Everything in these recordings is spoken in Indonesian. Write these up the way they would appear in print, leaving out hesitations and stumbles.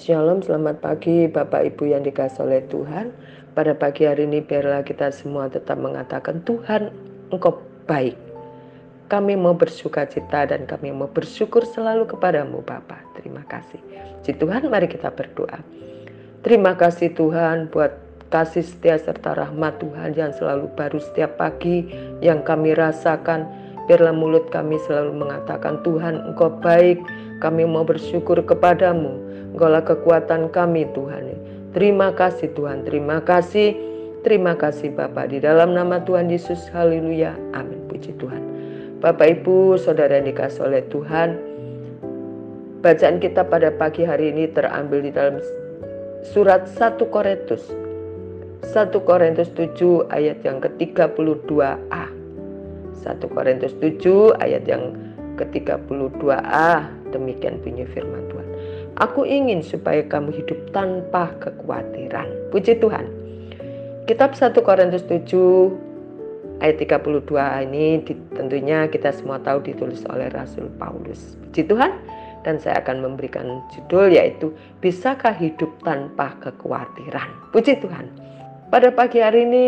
Shalom, selamat pagi Bapak Ibu yang dikasihi oleh Tuhan. Pada pagi hari ini biarlah kita semua tetap mengatakan, Tuhan, Engkau baik. Kami mau bersukacita dan kami mau bersyukur selalu kepadamu Bapa. Terima kasih. Puji Tuhan, mari kita berdoa. Terima kasih Tuhan buat kasih setia serta rahmat Tuhan yang selalu baru setiap pagi yang kami rasakan. Biarlah mulut kami selalu mengatakan, Tuhan, Engkau baik. Kami mau bersyukur kepadamu. Engkaulah kekuatan kami Tuhan. Terima kasih Tuhan, terima kasih. Terima kasih Bapa, di dalam nama Tuhan Yesus, haleluya, amin, puji Tuhan. Bapak Ibu, saudara yang dikasihi oleh Tuhan, bacaan kita pada pagi hari ini terambil di dalam surat 1 Korintus 7 ayat yang ke-32a. 1 Korintus 7 ayat yang ke-32a, demikian bunyi firman Tuhan. Aku ingin supaya kamu hidup tanpa kekhawatiran. Puji Tuhan. Kitab 1 Korintus 7 ayat 32 ini tentunya kita semua tahu ditulis oleh Rasul Paulus. Puji Tuhan. Dan saya akan memberikan judul yaitu Bisakah Hidup Tanpa Kekhawatiran. Puji Tuhan. Pada pagi hari ini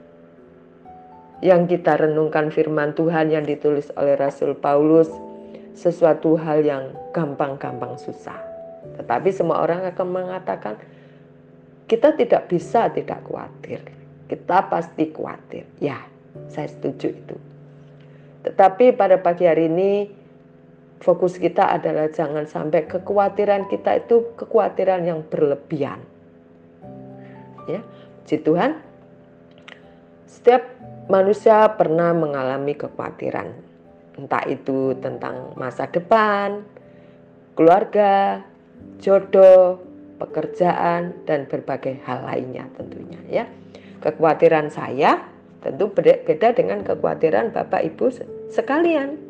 yang kita renungkan firman Tuhan yang ditulis oleh Rasul Paulus, sesuatu hal yang gampang-gampang susah. Tetapi semua orang akan mengatakan, kita tidak bisa tidak khawatir. Kita pasti khawatir. Ya, saya setuju itu. Tetapi pada pagi hari ini, fokus kita adalah jangan sampai kekhawatiran kita itu kekhawatiran yang berlebihan. Ya, puji Tuhan. Setiap manusia pernah mengalami kekhawatiran. Entah itu tentang masa depan, keluarga, jodoh, pekerjaan, dan berbagai hal lainnya tentunya ya. Kekhawatiran saya tentu beda dengan kekhawatiran Bapak Ibu sekalian.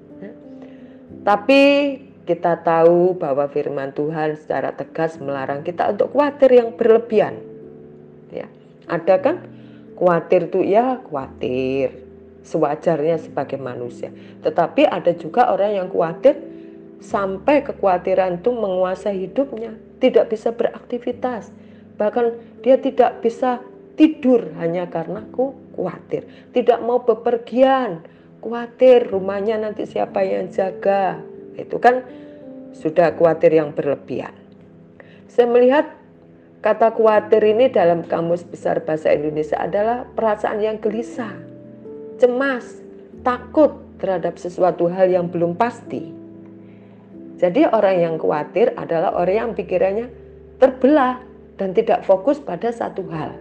Tapi kita tahu bahwa firman Tuhan secara tegas melarang kita untuk khawatir yang berlebihan. Ya, ada kan khawatir itu ya khawatir sewajarnya sebagai manusia. Tetapi ada juga orang yang khawatir sampai kekhawatiran itu menguasai hidupnya, tidak bisa beraktivitas, bahkan dia tidak bisa tidur hanya karena khawatir, tidak mau bepergian, khawatir rumahnya nanti siapa yang jaga. Itu kan sudah khawatir yang berlebihan. Saya melihat kata khawatir ini dalam Kamus Besar Bahasa Indonesia adalah perasaan yang gelisah, cemas, takut terhadap sesuatu hal yang belum pasti. Jadi orang yang khawatir adalah orang yang pikirannya terbelah dan tidak fokus pada satu hal.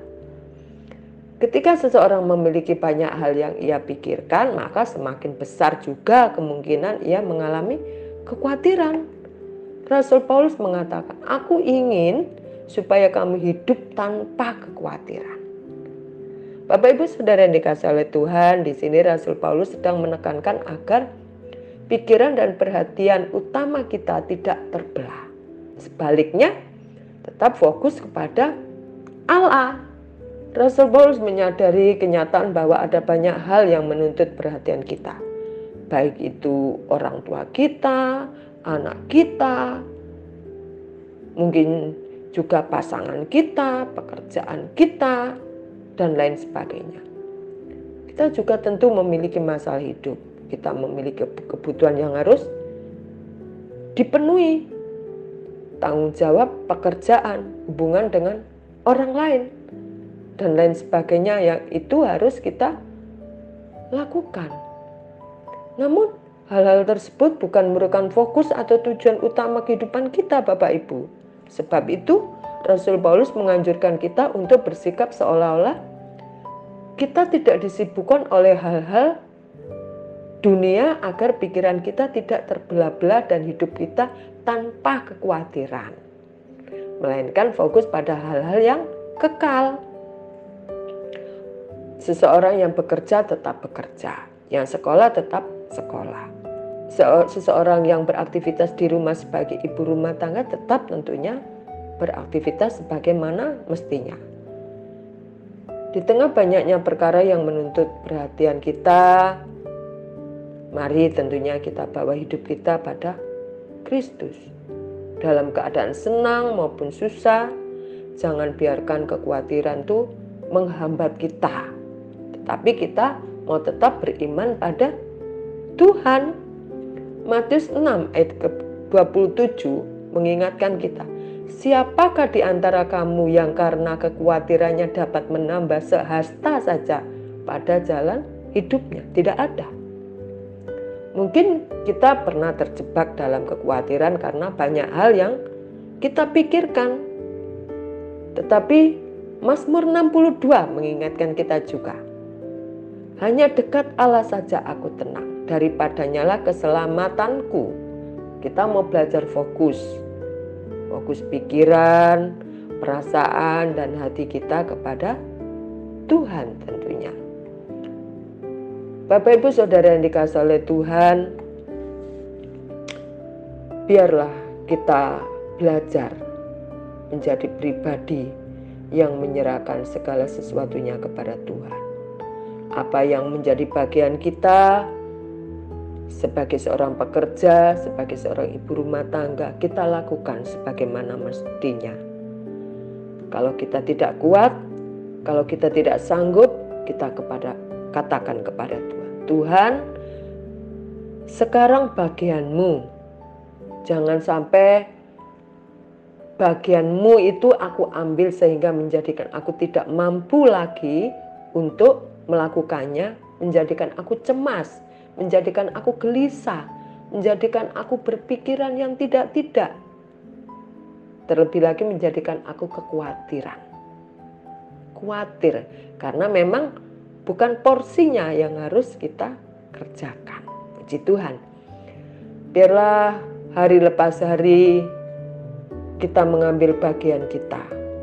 Ketika seseorang memiliki banyak hal yang ia pikirkan, maka semakin besar juga kemungkinan ia mengalami kekhawatiran. Rasul Paulus mengatakan, aku ingin supaya kamu hidup tanpa kekhawatiran. Bapak Ibu Saudara yang dikasihi oleh Tuhan, di sini Rasul Paulus sedang menekankan agar pikiran dan perhatian utama kita tidak terbelah. Sebaliknya, tetap fokus kepada Allah. Rasul Paulus menyadari kenyataan bahwa ada banyak hal yang menuntut perhatian kita. Baik itu orang tua kita, anak kita, mungkin juga pasangan kita, pekerjaan kita, dan lain sebagainya. Kita juga tentu memiliki masalah hidup. Kita memiliki kebutuhan yang harus dipenuhi. Tanggung jawab, pekerjaan, hubungan dengan orang lain, dan lain sebagainya yang itu harus kita lakukan. Namun hal-hal tersebut bukan merupakan fokus atau tujuan utama kehidupan kita Bapak Ibu. Sebab itu Rasul Paulus menganjurkan kita untuk bersikap seolah-olah kita tidak disibukkan oleh hal-hal dunia agar pikiran kita tidak terbelah-belah dan hidup kita tanpa kekhawatiran. Melainkan fokus pada hal-hal yang kekal. Seseorang yang bekerja tetap bekerja, yang sekolah tetap sekolah. Seseorang yang beraktivitas di rumah sebagai ibu rumah tangga tetap tentunya beraktivitas sebagaimana mestinya. Di tengah banyaknya perkara yang menuntut perhatian kita, mari tentunya kita bawa hidup kita pada Kristus. dalam keadaan senang maupun susah. Jangan biarkan kekhawatiran itu menghambat kita, tetapi kita mau tetap beriman pada Tuhan. Matius 6 ayat ke-27 mengingatkan kita, siapakah di antara kamu yang karena kekhawatirannya dapat menambah sehasta saja pada jalan hidupnya? Tidak ada. Mungkin kita pernah terjebak dalam kekhawatiran karena banyak hal yang kita pikirkan. Tetapi Mazmur 62 mengingatkan kita juga, hanya dekat Allah saja aku tenang, daripadanya lah keselamatanku. Kita mau belajar fokus pikiran, perasaan, dan hati kita kepada Tuhan tentunya. Bapak Ibu Saudara yang dikasihi oleh Tuhan, biarlah kita belajar menjadi pribadi yang menyerahkan segala sesuatunya kepada Tuhan. Apa yang menjadi bagian kita sebagai seorang pekerja, sebagai seorang ibu rumah tangga, kita lakukan sebagaimana mestinya. Kalau kita tidak kuat, kalau kita tidak sanggup, kita katakan kepada Tuhan, Tuhan, sekarang bagianmu. Jangan sampai bagianmu itu aku ambil sehingga menjadikan aku tidak mampu lagi untuk melakukannya, menjadikan aku cemas, menjadikan aku gelisah, menjadikan aku berpikiran yang tidak-tidak. Terlebih lagi menjadikan aku kekhawatiran. Khawatir, karena memang bukan porsinya yang harus kita kerjakan. Puji Tuhan. Biarlah hari lepas hari kita mengambil bagian kita,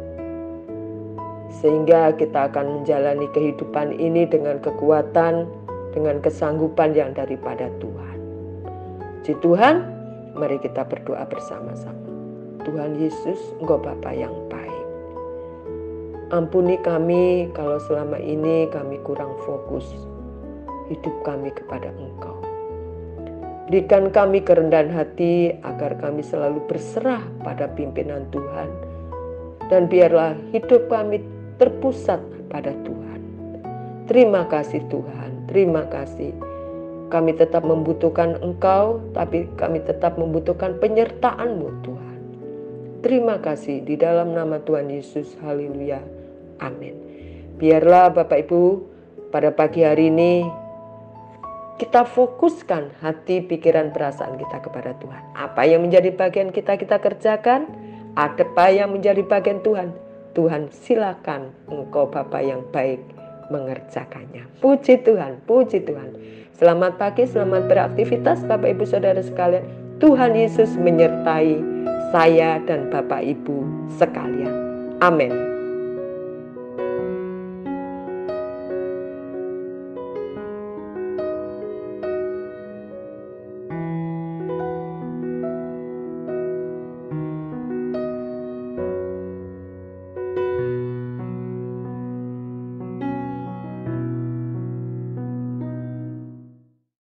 sehingga kita akan menjalani kehidupan ini dengan kekuatan, dengan kesanggupan yang daripada Tuhan. Puji Tuhan, mari kita berdoa bersama-sama. Tuhan Yesus, Engkau Bapa yang baik. Ampuni kami kalau selama ini kami kurang fokus hidup kami kepada Engkau. Berikan kami kerendahan hati agar kami selalu berserah pada pimpinan Tuhan. Dan biarlah hidup kami terpusat pada Tuhan. Terima kasih Tuhan, terima kasih. Kami tetap membutuhkan Engkau, tapi kami tetap membutuhkan penyertaan-Mu Tuhan. Terima kasih di dalam nama Tuhan Yesus, haleluya, amin. Biarlah Bapak Ibu pada pagi hari ini kita fokuskan hati, pikiran, perasaan kita kepada Tuhan. Apa yang menjadi bagian kita kerjakan. Apa yang menjadi bagian Tuhan. Tuhan silakan Engkau Bapa yang baik mengerjakannya. Puji Tuhan, puji Tuhan. Selamat pagi, selamat beraktivitas Bapak Ibu Saudara sekalian. Tuhan Yesus menyertai saya dan Bapak Ibu sekalian. Amin.